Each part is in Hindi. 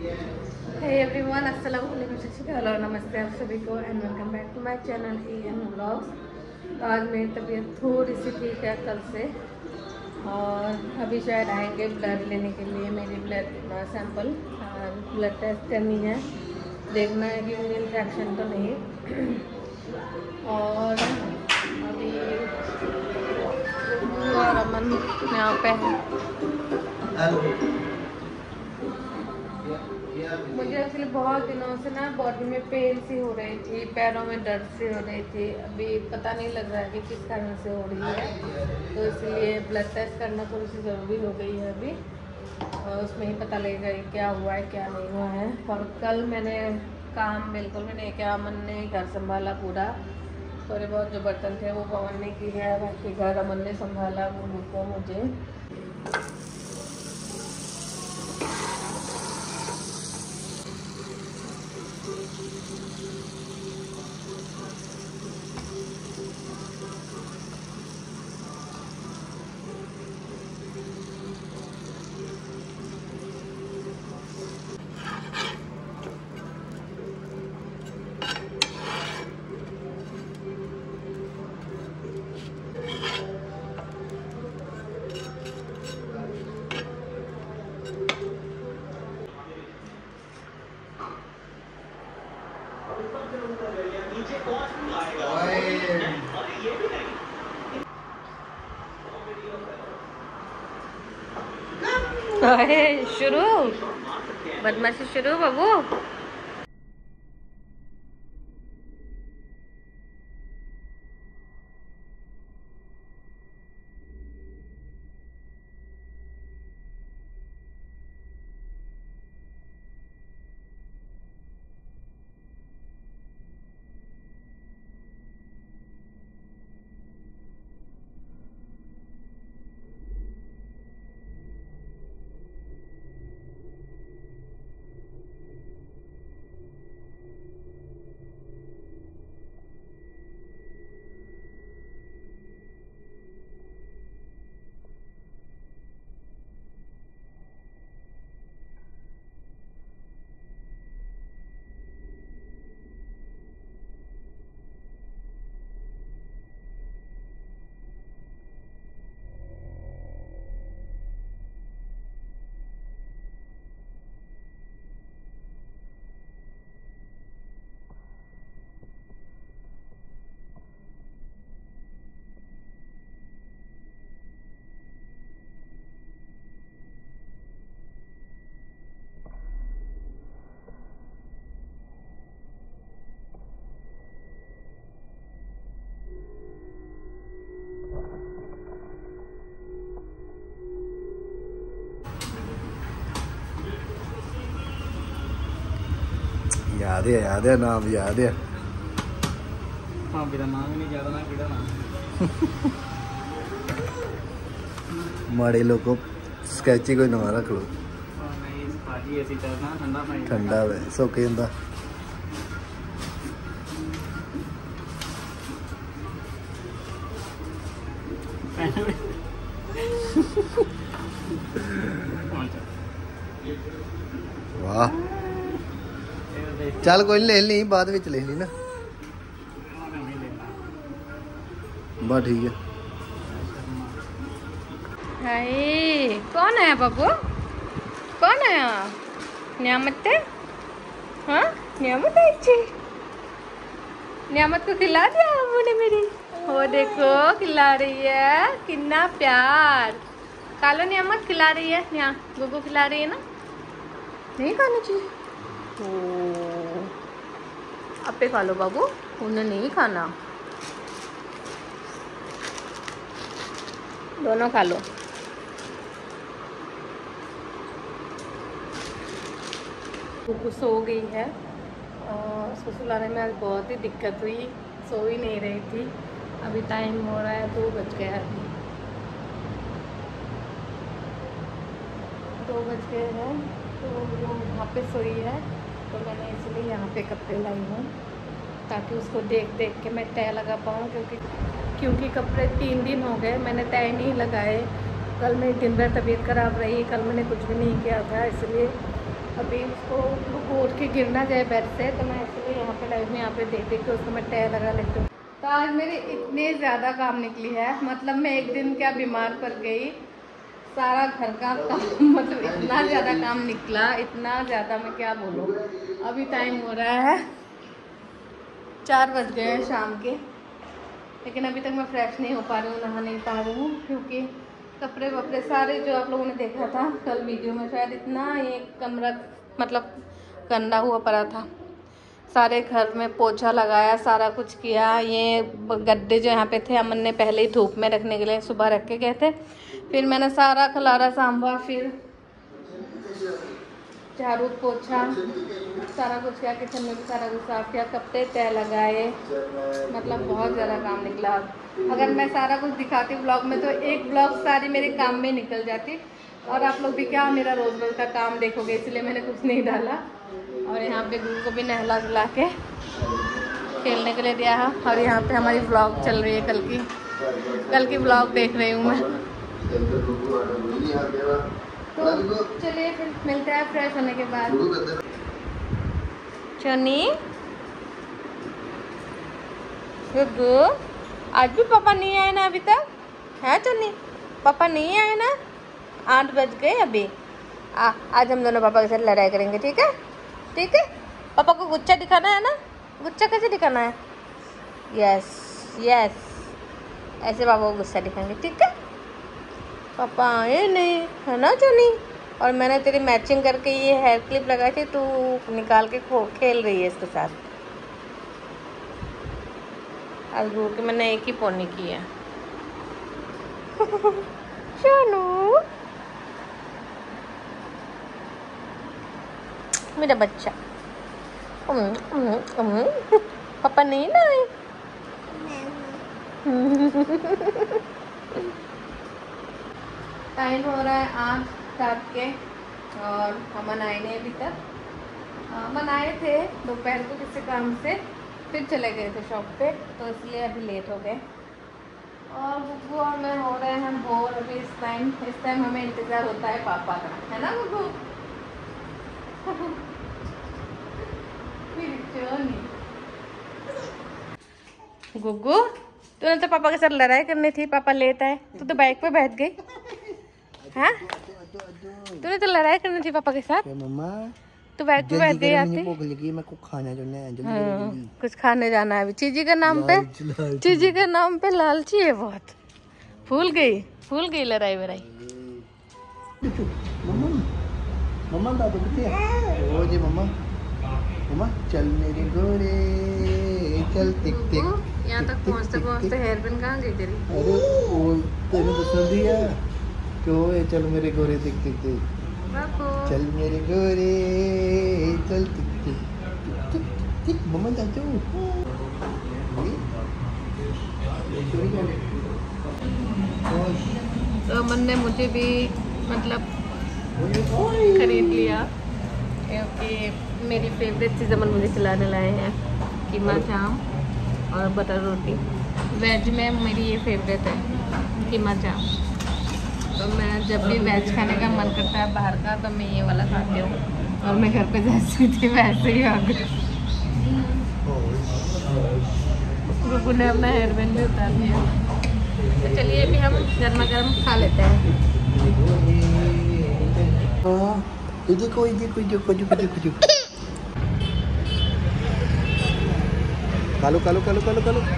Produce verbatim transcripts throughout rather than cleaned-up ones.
हे एवरीवन, अस्सलाम वालेकुम, सत श्री अकाल और नमस्ते आप सभी को and welcome back to my channel A N vlogs. तो आज मेरी तबीयत थोड़ी सी ठीक है कल से, और अभी शायद आएंगे ब्लड लेने के लिए, मेरी ब्लड सैंपल ब्लड टेस्ट करनी है, देखना है कि मुझे इन्फेक्शन तो नहीं। और अभी और अमन यहाँ पे है। मुझे एक्चुअली बहुत दिनों से ना बॉडी में पेन सी हो रही थी, पैरों में दर्द सी हो रही थी। अभी पता नहीं लग रहा है कि किस कारण से हो रही है, तो इसलिए ब्लड टेस्ट करना थोड़ी सी ज़रूरी हो गई है अभी, और उसमें ही पता लगेगा कि क्या हुआ है क्या नहीं हुआ है। और कल मैंने काम बिल्कुल भी नहीं किया, अमन ने घर संभाला पूरा, थोड़े बहुत जो बर्तन थे वो पवन ने की है, बाकी घर अमन ने संभाला वो को मुझे। शुरू बदमाशी शुरू बाबू। याद है याद है नाम याद है। हाँ मेरा नाम ही नहीं याद ना किड़ा नाम। माड़े लोगों स्केची कोई नवा रख लो। नहीं पाजी ऐसी चलना ठंडा पानी ठंडा वे सोके हुंदा। वाह चल कोई ले ली, बाद विच लिख ली ना, बस ठीक है। हाय कौन आया बाबू, कौन आया? नियामत है, हाँ नियामत है अच्छी। नियामत को खिला दिया बाबू ने मेरी, वो देखो खिला रही है, कितना प्यार। खा लो नियामत, खिला रही है निया, गुगू खिला रही है ना, नहीं खाना चाहिए। ओ आपे खा लो बाबू, उन्हें नहीं खाना, दोनों खा लो। वो सो गई है और उसको सुलाने में आज बहुत ही दिक्कत हुई, सो ही नहीं रही थी। अभी टाइम हो रहा है दो बज गया, अभी दो बज गए हैं, तो वो वहाँ पे सोई है, तो मैंने इसलिए यहाँ पे कपड़े लाई हूँ ताकि उसको देख देख के मैं तय लगा पाऊँ, क्योंकि क्योंकि कपड़े तीन दिन हो गए मैंने तय नहीं लगाए। कल मेरी दिन भर तबीयत ख़राब रही, कल मैंने कुछ भी नहीं किया था, इसलिए अभी उसको वो उठ के गिर ना जाए बेड से, तो मैं इसलिए यहाँ पे लाइव में यहाँ पे देख देख के उसको मैं टैग लगा लेती हूँ। तो आज मेरे इतने ज़्यादा काम निकली है, मतलब मैं एक दिन क्या बीमार पड़ गई, सारा घर का काम मतलब इतना ज़्यादा काम निकला, इतना ज़्यादा मैं क्या बोलूँ। अभी टाइम हो रहा है चार बज गए हैं शाम के, लेकिन अभी तक मैं फ्रेश नहीं हो पा रही हूँ, नहा नहीं पा रही हूँ, क्योंकि कपड़े वपड़े सारे जो आप लोगों ने देखा था कल वीडियो में, शायद इतना ये कमरा मतलब गंदा हुआ पड़ा था। सारे घर में पोछा लगाया, सारा कुछ किया। ये गद्दे जो यहाँ पे थे अमन ने पहले ही धूप में रखने के लिए सुबह रख के गए थे, फिर मैंने सारा खलारा सांभा, फिर झाड़ू पोछा सारा कुछ किया, किचन में भी सारा कुछ साफ किया, कपड़े तय लगाए, मतलब बहुत ज़्यादा काम निकला। अगर मैं सारा कुछ दिखाती ब्लॉग में तो एक ब्लॉग सारी मेरे काम में निकल जाती, और आप लोग भी क्या मेरा रोज़ रोज़ का काम देखोगे, इसलिए मैंने कुछ नहीं डाला। और यहाँ पे गुरु को भी नहला धुला के खेलने के लिए दिया है, और यहाँ पे हमारी ब्लॉग चल रही है, कल की कल की ब्लॉग देख रही हूँ मैं। तो चलिए फिर मिलते हैं फ्रेश होने के बाद। चनी गुगु, आज भी पापा नहीं आए ना अभी तक, है चनी? पापा नहीं आए ना, आठ बज गए अभी। आ, आज हम दोनों पापा के साथ लड़ाई करेंगे, ठीक है? ठीक है, पापा को गुच्चा दिखाना है ना, गुच्चा कैसे दिखाना है? यस यस, ऐसे पापा को गुस्सा दिखाएंगे, ठीक है? पापा आए नहीं, है ना चनी? और मैंने तेरी मैचिंग करके ये हेयर क्लिप लगाई थी, तू निकाल के खो खेल रही है इसके साथ। आज गुरु के मैंने एक ही पोनी की है। सोनू मेरा बच्चा। उम, उम, उम। पापा नहीं ना आए। टाइम हो रहा है आठ सात के, और अमन आए नहीं अभी तक। अमन आए थे दोपहर को किसी काम से, फिर चले गए थे शॉप पे, तो इसलिए अभी लेट हो गए। और गुग्गू और मैं हो रहे हैं बोर अभी इस टाइम इस टाइम हमें इंतज़ार होता है पापा का, है ना गुग्गू? गुग्गू, तूने तो पापा के साथ लड़ाई करनी थी, पापा लेट आए, तू तो बाइक पे बैठ गई। हाँ, तूने तो लड़ाई करनी थी पापा के साथ, मम्मा तू बाइक पे बैठ गई आती। मैं को खाना जाना है, जल्दी हाँ, कुछ खाने जाना है अभी। चीजी के नाम पे चीजी के नाम पे लालची है बहुत। भूल गई भूल गई लड़ाई वड़ाई। मम्मा मम्मा दादू कितने ओ जी मम्मा मम्मा चल मेरे गोरे चल टिक टिक। यहाँ तक पहुँचते पहुँचते हेयर पिन कहाँ गई तेरी? अरे वो तेरे दस दिया क्यों है, चल मेरे गोरे टिक टिक टिक, चल मेरे गोरे चल टिक टिक टिक टिक। मम्मा दादू तो अमन ने मुझे भी मतलब खरीद लिया, क्योंकि मेरी फेवरेट चीज़ अमन मुझे खिलाने लाए हैं, कीमा चाम और बटर रोटी। वेज में मेरी ये फेवरेट है कीमा चाम, तो मैं जब भी वेज खाने का मन करता है बाहर का, तो मैं ये वाला खाती हूँ। और मैं घर पे जैसी थी वैसे ही आ गई। गुगु ने अपना हेयर बैंड भी उतार दिया। तो चलिए अभी हम गर्मा गर्म खा लेते हैं। देखो देखो देखो देखो देखो कालो कालो कालो कालो कालो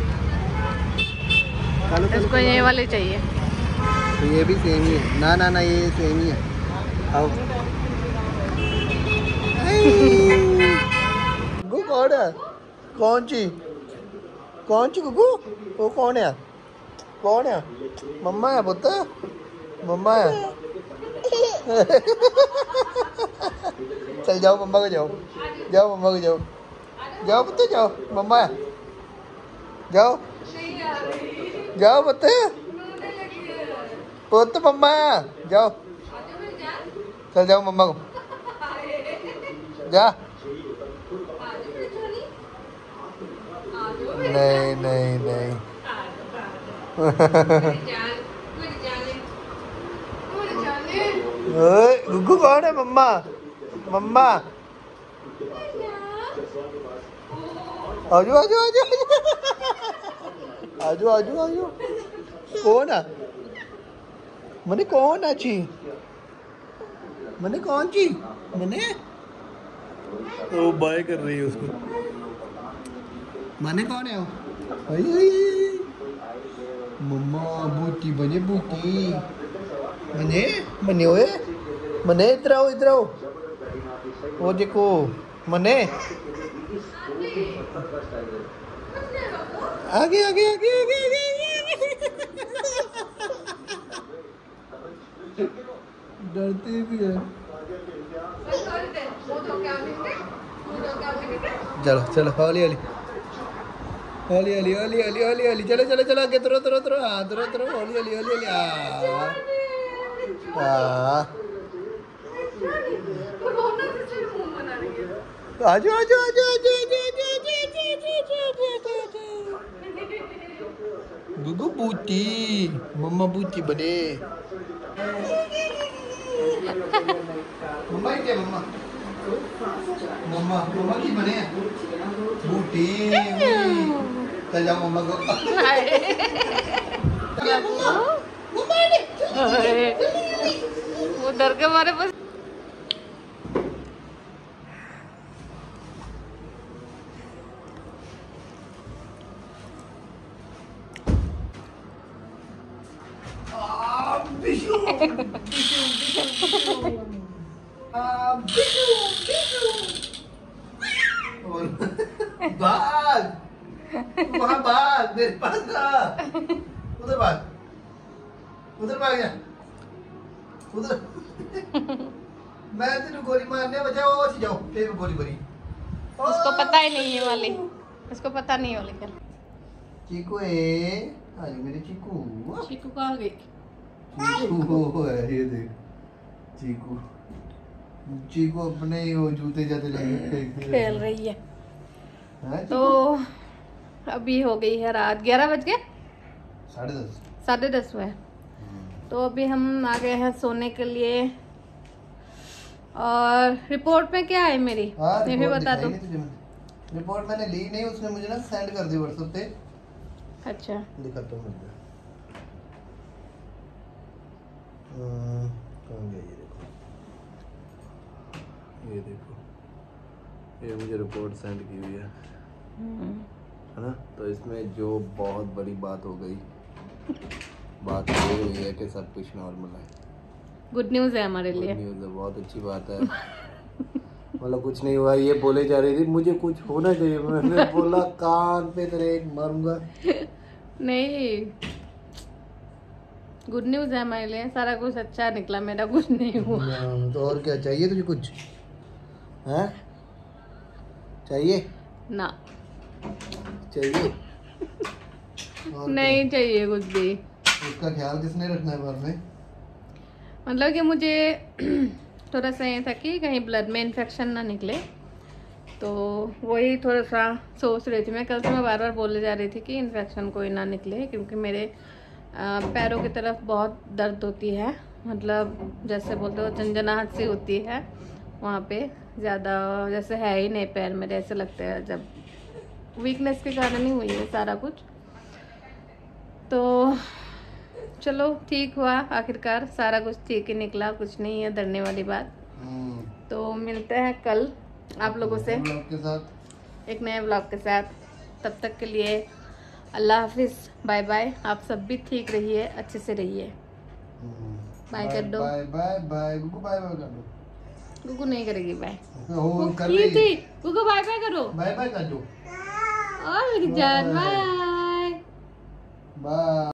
कालो। इसको ये वाले चाहिए, तो ये भी सेम ही है। ना ना ना ये सेम ही है। आओ गुगु कौन है? कौन ची कौन ची गुगु? वो कौन है? कौन है? मम्मा है पुत्र, मम्मा है। चल जाओ मम्मा को जाओ जाओ मम्मा को जाओ जाओ पुत्र जाओ, मम्मा है जाओ जाओ पुत्र पुत्र मम्मा है जाओ, चल जाओ मम्मा को जा। नहीं नहीं नहीं गुग्गू कौन है? मम्मा मम्मा आजो आजो आजो आजो आजो आजो कौन है मने कौन अच्छी मने कौन ची मने वो बाय कर रही है उसको मने कौन है वो आई आई आई मम्मा बूटी बने बूटी मने मने ओए मने इधर आओ इधर आओ वो देखो मने आगे आगे आगे आगे आगे डरते भी है चलो चलो हौली हौली हौली हौली हौली हौली हौली हौली चलो चलो चलो आगे तुरो तुरो तुरो हाँ तुरो तुरो हौली हौली हौली हौली हाँ आजो आजो आजो आजो गुगु बूटी मम्मा बूटी बने मम्मा क्या मम्मा मम्मा मम्मा की बने बूटी चल जाओ मम्मा को वो डर के मारे बस भाग वहाँ भाग मेरे पास था उधर भाग उधर भाग जा उधर मैं तेरे गोली मारने बचाओ अच्छी जाओ फिर गोली भरी उसको पता ही नहीं है वाली उसको पता नहीं वाली क्या चीकू है आज मेरे चीकू चीकू कहाँ गई चीकू है ये देख चीकू चीकू अपने ही वो जूते जाते लेके खेल रही है है तो अभी हो गई है रात ग्यारह बज गए साढ़े दस साढ़े दस हुए तो अभी हम आ गए हैं सोने के लिए और रिपोर्ट में क्या है मेरी ये भी बता दो रिपोर्ट मैंने ली नहीं उसने मुझे ना सेंड कर दी व्हाट्सएप पे अच्छा दिखाता हूँ मैं कहाँ गया ये देखो ये देखो ये मुझे रिपोर्ट सेंड की हुई है है ना तो इसमें जो बहुत बड़ी बात हो गई बात ये हुई है कि सब कुछ नॉर्मल है गुड न्यूज़ है हमारे लिए न्यूज़ है बहुत अच्छी बात है मतलब कुछ नहीं हुआ ये बोले जा रही थी मुझे कुछ होना चाहिए मैंने बोला कान पे तेरे एक मारूंगा नहीं गुड न्यूज़ है हमारे लिए सारा कुछ अच्छा निकला मेरा कुछ नहीं हुआ तो और क्या चाहिए तुझे कुछ हैं चाहिए ना चाहिए नहीं चाहिए कुछ भी उसका ख्याल किसने रखना है बार में मतलब कि मुझे थोड़ा सा ये था कि कहीं ब्लड में इन्फेक्शन ना निकले तो वही थोड़ा सा सोच रही थी मैं कल से मैं बार बार बोले जा रही थी कि इन्फेक्शन कोई ना निकले क्योंकि मेरे आ, पैरों की तरफ बहुत दर्द होती है मतलब जैसे बोलते हो झंझनाहट सी होती है वहाँ पे ज़्यादा जैसे है ही नहीं पैर मेरे ऐसे लगते हैं जब वीकनेस के कारण ही हुई है सारा कुछ तो चलो ठीक हुआ आखिरकार सारा कुछ ठीक ही निकला कुछ नहीं है डरने वाली बात तो मिलते हैं कल आप लोगों से के साथ एक नए ब्लॉग के साथ तब तक के लिए अल्लाह हाफिज बाय बाय आप सब भी ठीक रहिए अच्छे से रहिए बाय कर दो बाय बाय बाय गुगु बाय बाय कर दो गुगु नहीं करेगी बाय हो कर रही है गुगु बाय बाय करो बाय बाय कर दो और मेरी जान बाय बाय